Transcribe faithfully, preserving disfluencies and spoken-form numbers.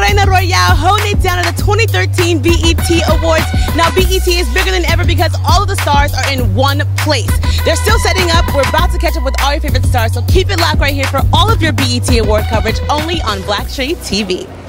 Reina Royale holding it down at the twenty thirteen B E T Awards. Now B E T is bigger than ever because all of the stars are in one place. They're still setting up. We're about to catch up with all your favorite stars, so keep it locked right here for all of your B E T Award coverage only on BLACKTREE T V.